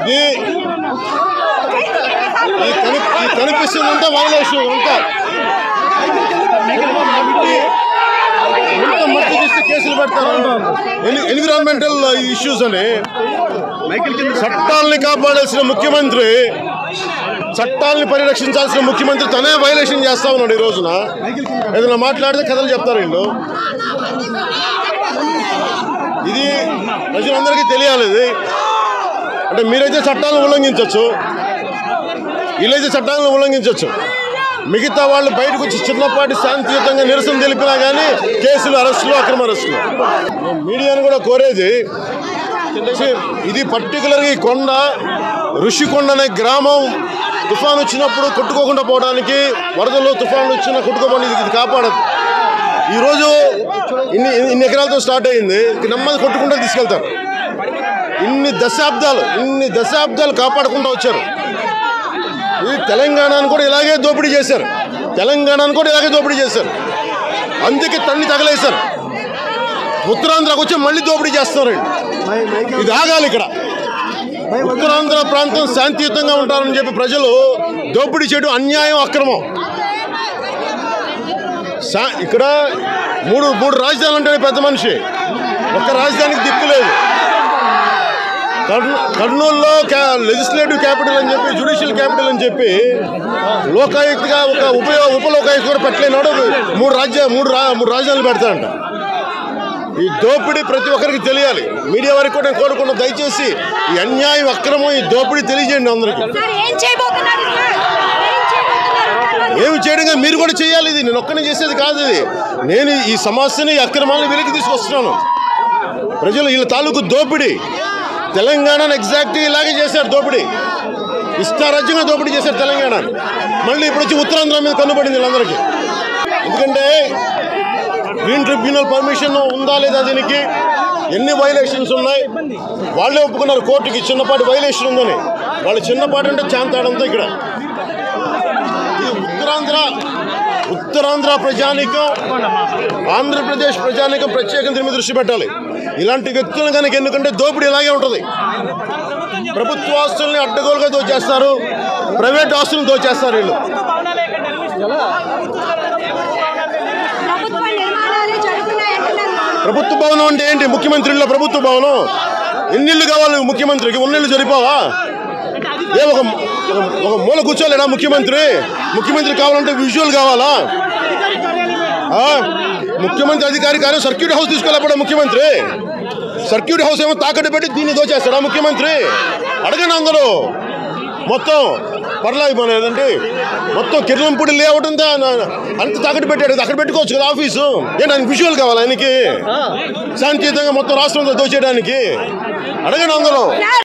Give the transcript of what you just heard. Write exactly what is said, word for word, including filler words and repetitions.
ఇది ఈ కనిపిస్తుందంటే వైలేషన్ అంతా మట్టి తీస్తే కేసులు పెడతారు. ఎన్విరాన్మెంటల్ ఇష్యూస్ అని చట్టాలని కాపాడాల్సిన ముఖ్యమంత్రి, చట్టాలని పరిరక్షించాల్సిన ముఖ్యమంత్రి తనే వైలేషన్ చేస్తా ఉన్నాడు. ఈ రోజున ఏదైనా మాట్లాడితే కథలు చెప్తారు వీళ్ళు. ఇది ప్రజలందరికీ తెలియాలి. ఇది అంటే మీరైతే చట్టాలను ఉల్లంఘించవచ్చు, వీళ్ళైతే చట్టాలను ఉల్లంఘించవచ్చు. మిగతా వాళ్ళు బయటకు వచ్చి చిన్నపాటి శాంతియుతంగా నిరసన తెలిపినా కానీ కేసులు, అరెస్టులు, అక్రమ అరెస్టులు. మీడియాను కూడా కోరేది, ఇది పర్టికులర్గా ఈ కొండ ఋషికొండ అనే గ్రామం తుఫాను వచ్చినప్పుడు కొట్టుకోకుండా పోవడానికి, వరదలు తుఫాను వచ్చినా కొట్టుకోపోవడానికి ఇది కాపాడదు. ఈరోజు ఇన్ని ఇన్ని ఎకరాలతో స్టార్ట్ అయ్యింది, నెమ్మది కొట్టుకుంటూ తీసుకెళ్తారు. ఇన్ని దశాబ్దాలు ఇన్ని దశాబ్దాలు కాపాడుకుంటూ వచ్చారు. ఇది తెలంగాణను కూడా ఇలాగే దోపిడీ చేశారు. తెలంగాణను కూడా ఇలాగే దోపిడీ చేశారు. అందుకే తన్ని తగలేశారు. ఉత్తరాంధ్రకు వచ్చి మళ్ళీ దోపిడీ చేస్తున్నారండి. ఇది ఆగాలి. ఇక్కడ ఉత్తరాంధ్ర ప్రాంతం శాంతియుతంగా ఉంటారని చెప్పి ప్రజలు దోపిడీ చేయడం అన్యాయం, అక్రమం. ఇక్కడ మూడు మూడు రాజధానులు అంటే పెద్ద మనిషి, ఒక్క రాజధానికి దిక్కు లేదు. కర్నూలులో లెజిస్లేటివ్ క్యాపిటల్ అని చెప్పి, జ్యుడిషియల్ క్యాపిటల్ అని చెప్పి లోకాయుక్తగా ఒక ఉప ఉప లోకాయుక్త కూడా పెట్టలేనాడు. మూడు రాజ్య మూడు రా మూడు రాజధానులు పెడతారంట. ఈ దోపిడీ ప్రతి ఒక్కరికి తెలియాలి. మీడియా వరకు కూడా నేను కోరుకున్నా, దయచేసి ఈ అన్యాయం, అక్రమం, ఈ దోపిడీ తెలియజేయండి అందరికీ. ఏమి చేయడంగా మీరు కూడా చేయాలి. ఇది నేను ఒక్కనే చేసేది కాదు. ఇది నేను ఈ సమస్యని, ఈ అక్రమాలను వెలికి తీసుకొస్తున్నాను. ప్రజలు వీళ్ళ తాలూకు దోపిడీ తెలంగాణను ఎగ్జాక్ట్గా ఇలాగే చేశారు. దోపిడీ ఇష్టారాజ్యంగా దోపిడీ చేశారు తెలంగాణ. మళ్ళీ ఇప్పుడు వచ్చి ఉత్తరాంధ్ర మీద కన్నుపడింది వీళ్ళందరికీ. ఎందుకంటే గ్రీన్ ట్రిబ్యునల్ పర్మిషన్ ఉందా లేదా, దీనికి ఎన్ని వైలేషన్స్ ఉన్నాయి వాళ్ళే ఒప్పుకున్నారు కోర్టుకి. చిన్నపాటి వైలేషన్ ఉందని, వాళ్ళు చిన్నపాటి అంటే చాంతాడంతా. ఇక్కడ ఇది ఉత్తరాంధ్ర ఉత్తరాంధ్ర ప్రజానీకం, ఆంధ్రప్రదేశ్ ప్రజానీకం ప్రత్యేకంగా దీని మీద దృష్టి పెట్టాలి. ఇలాంటి వ్యక్తులను కనుక ఎందుకంటే దోపిడీ ఇలాగే ఉంటుంది. ప్రభుత్వ ఆస్తుల్ని అడ్డగోలుగా దోచేస్తారు, ప్రైవేట్ ఆస్తులను దోచేస్తారు వీళ్ళు. ప్రభుత్వ భవనం అంటే ఏంటి? ముఖ్యమంత్రిలో ప్రభుత్వ భవనం ఎన్నిళ్ళు కావాలి ముఖ్యమంత్రికి? ఉన్నిళ్ళు సరిపోవా? ఏ ఒక ఒక మూల కూర్చోలేడా ముఖ్యమంత్రి? ముఖ్యమంత్రి కావాలంటే విజువల్ కావాలా? ముఖ్యమంత్రి అధికారి కానీ సర్క్యూట్ హౌస్ తీసుకెళ్ళకపోవడం ముఖ్యమంత్రి. సర్క్యూట్ హౌస్ ఏమో తాకట్టు పెట్టి దీన్ని దోచేస్తాడా ముఖ్యమంత్రి? అడగండి అందరూ. మొత్తం పర్లా ఏదంటే మొత్తం కిర్లంపూడి లేఅవుట్ ఉందా అంత తాకట్టు పెట్టాడు. అక్కడ పెట్టుకోవచ్చు కదా ఆఫీసు. ఏంటి ఆయనకి విజువల్ కావాలి? ఆయనకి శాంతియుతంగా మొత్తం రాష్ట్రంలో దోచేయడానికి. అడగండి అందరూ.